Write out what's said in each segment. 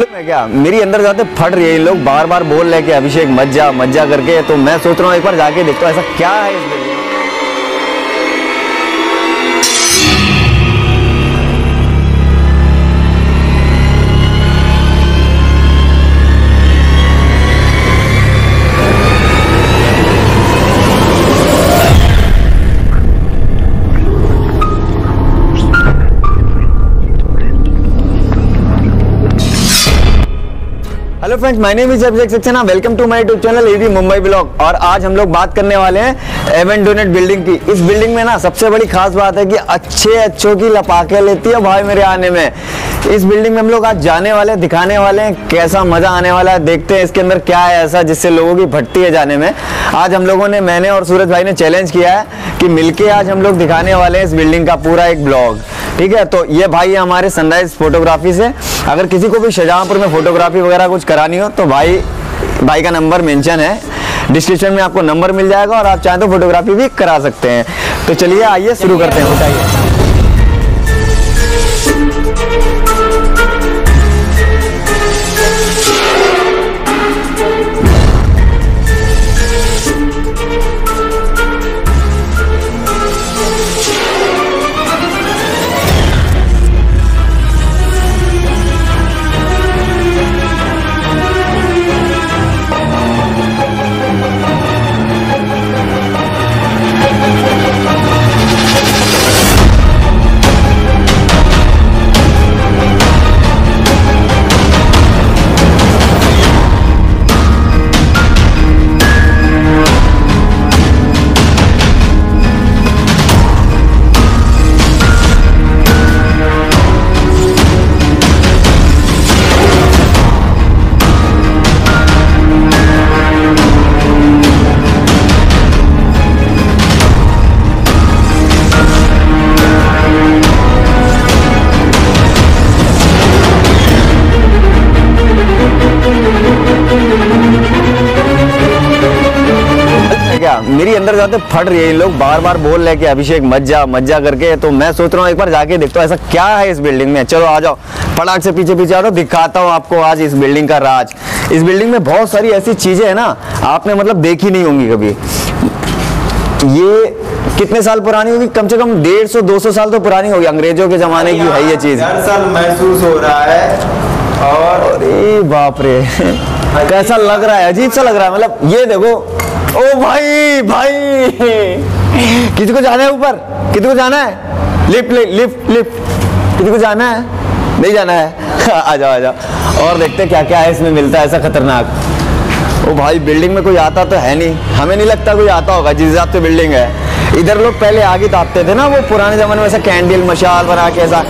मैं क्या मेरी अंदर जाते फट रही है, इन लोग बार बार बोल रहे कि अभिषेक मत जा करके, तो मैं सोच रहा हूँ एक बार जाके देखता हूँ ऐसा क्या है इस बिल्डिंग में। Hello friends, my name is Abhishek Saxena. Welcome to my YouTube channel AB Mumbai blog. और आज हम लोग बात करने वाले हैं एवेंडोनेट बिल्डिंग की। इस बिल्डिंग में ना सबसे बड़ी खास बात है कि अच्छों की लपाके लेती है भाई मेरे आने में। इस बिल्डिंग में हम लोग आज जाने वाले हैं, दिखाने वाले हैं कैसा मजा आने वाला है। देखते हैं इसके अंदर क्या है ऐसा जिससे लोगों की भटती है जाने में। आज हम लोगों ने, मैंने और सूरज भाई ने चैलेंज किया है कि मिलके आज हम लोग दिखाने वाले हैं इस बिल्डिंग का पूरा एक ब्लॉग। ठीक है, तो ये भाई हमारे सनराइज फोटोग्राफी से, अगर किसी को भी शाहजहांपुर में फोटोग्राफी वगैरह कुछ करानी हो तो भाई का नंबर मेंशन है डिस्क्रिप्शन में, आपको नंबर मिल जाएगा और आप चाहें तो फोटोग्राफी भी करा सकते हैं। तो चलिए आइए शुरू करते हैं। बताइए। मेरी अंदर जाते फट रही है, इन लोग बार बार बोल रहे कि अभिषेक मत जा करके, तो मैं सोच रहा हूँ एक बार जाके देखता हूँ ऐसा क्या है इस बिल्डिंग में। चलो आ जाओ, फटाक से पीछे आ जाओ, दिखाता हूँ आपको आज इस बिल्डिंग का राज। इस बिल्डिंग में बहुत सारी ऐसी चीजें हैं ना आपने मतलब देखी नहीं होंगी कभी। ये कितने साल पुरानी होगी? कम से कम 150-200 साल तो पुरानी होगी, अंग्रेजों के जमाने की है ये चीज। दरअसल महसूस हो रहा है और अरे बाप रे कैसा लग रहा है, अजीब सा लग रहा है। मतलब ये देखो, ओ भाई किसी को जाना है ऊपर? किसी को जाना है? लिफ्ट किसी को जाना है? नहीं जाना है? आ जाओ और देखते क्या क्या है इसमें मिलता है ऐसा खतरनाक। ओ भाई बिल्डिंग में कोई आता तो है नहीं, हमें नहीं लगता कोई आता होगा जिस हिसाब से बिल्डिंग है। इधर लोग पहले आगे तापते थे ना, वो पुराने जमाने में ऐसा कैंडल मशाल बना के ऐसा।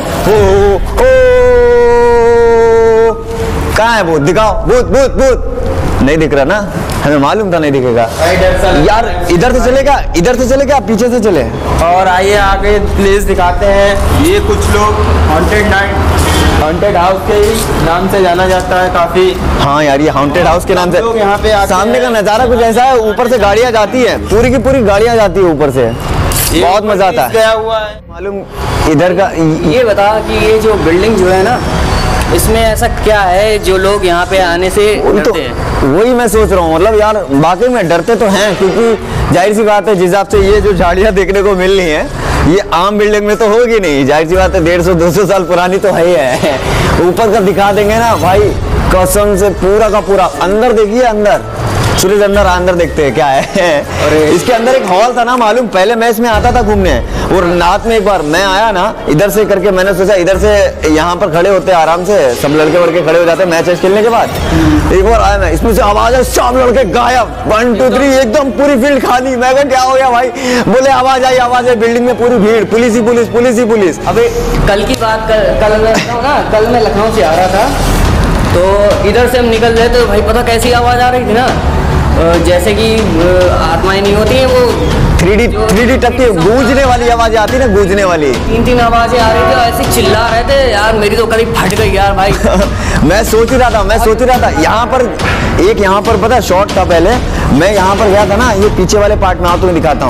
कहाँ है भूत? दिखाओ भूत। नहीं दिख रहा ना, हमें मालूम था नहीं दिखेगा यार। इधर से चलेगा पीछे से चले। और आइए आगे प्लेस दिखाते हैं। ये कुछ लोग हॉन्टेड हाउस के नाम से जाना जाता है काफी। हाँ यार, ये हॉन्टेड हाउस के नाम से लोग यहाँ पे सामने का नजारा कुछ ऐसा है, ऊपर से गाड़ियाँ जाती है, पूरी की पूरी गाड़ियाँ जाती है ऊपर से, बहुत मजा आता है। गया हुआ है मालूम इधर का। ये बता कि ये जो बिल्डिंग जो है ना, इसमें ऐसा क्या है जो लोग यहाँ पे आने से डरते हैं? वही मैं सोच रहा हूँ, मतलब यार वाकई में डरते तो हैं, क्योंकि जाहिर सी बात है जिस हिसाब से ये जो झाड़ियाँ देखने को मिल रही हैं ये आम बिल्डिंग में तो होगी नहीं। जाहिर सी बात है 150-200 साल पुरानी तो है ही है। ऊपर का दिखा देंगे ना भाई कसम से, पूरा का पूरा। अंदर देखिए, अंदर सूरज अंदर देखते हैं क्या है। और इसके अंदर एक हॉल था ना मालूम, पहले मैं इसमें आता था घूमने, और रात में एक बार मैं आया ना इधर से करके, मैंने सोचा इधर से यहाँ पर खड़े होते आराम से, सब लड़के वड़के खड़े हो जाते मैच खेलने के बाद। एक बार आया मैं, इसमें से आवाज है, सब लड़के गायब, 1 2 3 एकदम पूरी फील्ड खाली। मैं कहा क्या हो गया भाई? बोले आवाज आई, बिल्डिंग में पूरी भीड़, पुलिस ही पुलिस। अबे कल की बात कल मैं लखनऊ से आ रहा था, तो इधर से हम निकल रहे तो भाई पता कैसी आवाज आ रही थी ना, जैसे कि आत्माएं नहीं होती है वो 3D टक की गूंजने वाली आवाज आती है ना, गूंजने वाली 3 आवाजें आ रही थी, ऐसे चिल्ला रहे थे यार, मेरी तो कभी फट गई यार भाई। मैं सोच ही रहा था यहाँ पर पता है शॉट था पहले, मैं यहाँ पर गया था ना, ये पीछे वाले पार्ट में तुम्हें दिखाता हूँ।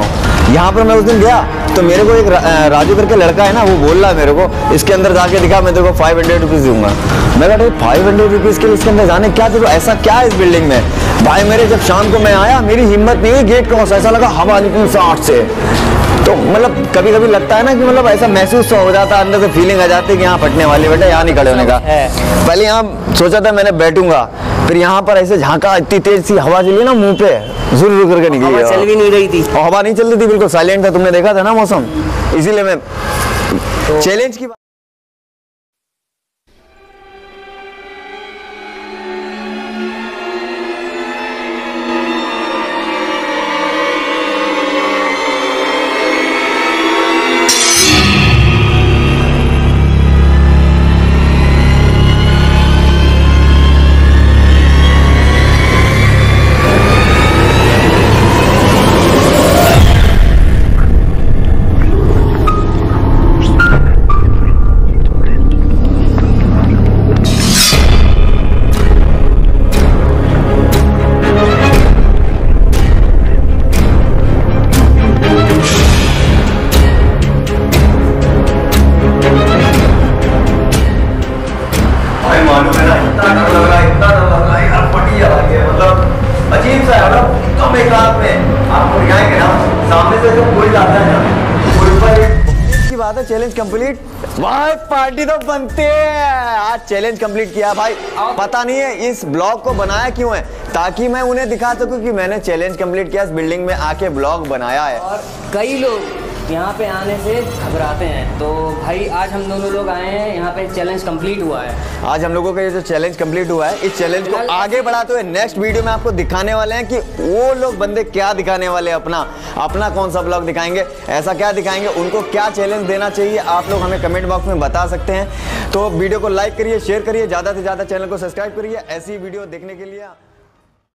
यहाँ पर मैं उस दिन गया तो मेरे को एक राजू करके लड़का है ना, वो बोल रहा है मेरे को इसके अंदर जाके दिखा, मैं तेरे को 500 रुपीज़ दूंगा। मैं कहा 500 रुपीज़ के लिए इसके अंदर जाने, क्या तेरे को ऐसा क्या है इस बिल्डिंग में? भाई मेरे जब शाम को मैं आया, मेरी हिम्मत नहीं हुई गेट क्रॉस, ऐसा लगा हवा निकली 60 से। तो मतलब कभी कभी लगता है ना कि मतलब ऐसा महसूस हो जाता है, अंदर से फीलिंग आ जाती है कि यहाँ फटने वाली, बेटा यहाँ नहीं खड़े होने का। पहले यहाँ सोचा था मैंने बैठूंगा, फिर यहाँ पर ऐसे झांका, इतनी तेज सी हवा चली ना मुंह पे, जुर करके निकली। हवा चल भी नहीं रही थी, और हवा नहीं चल रही थी, बिल्कुल साइलेंट था, तुमने देखा था ना मौसम, इसीलिए मैं चैलेंज की अजीब सा है, कम एक रात में आपको दिखाएंगे ना, सामने से जो कोई आता है ना, कोई पर की बात है। चैलेंज कंप्लीट भाई, पार्टी तो बनती है। आज चैलेंज कंप्लीट किया भाई, पता नहीं है इस ब्लॉग को बनाया क्यों है, ताकि मैं उन्हें दिखा सकूं कि मैंने चैलेंज कंप्लीट किया, इस बिल्डिंग में आके ब्लॉग बनाया है। और कई लोग यहाँ पे आने से घबराते हैं, तो भाई आज हम दोनों लोग आए हैं, यहाँ पे चैलेंज कंप्लीट हुआ है। आज हम लोगों का ये जो चैलेंज कंप्लीट हुआ है, इस चैलेंज को आगे बढ़ाते हुए नेक्स्ट वीडियो में आपको दिखाने वाले हैं कि वो लोग बंदे क्या दिखाने वाले हैं, अपना कौन सा ब्लॉग दिखाएंगे, ऐसा क्या दिखाएंगे, उनको क्या चैलेंज देना चाहिए, आप लोग हमें कमेंट बॉक्स में बता सकते हैं। तो वीडियो को लाइक करिए, शेयर करिए, ज़्यादा से ज़्यादा चैनल को सब्सक्राइब करिए ऐसी वीडियो देखने के लिए।